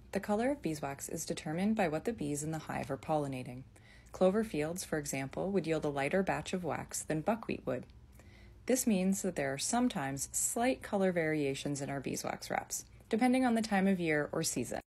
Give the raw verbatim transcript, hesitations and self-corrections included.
The color of beeswax is determined by what the bees in the hive are pollinating. Clover fields, for example, would yield a lighter batch of wax than buckwheat would. This means that there are sometimes slight color variations in our beeswax wraps, depending on the time of year or season.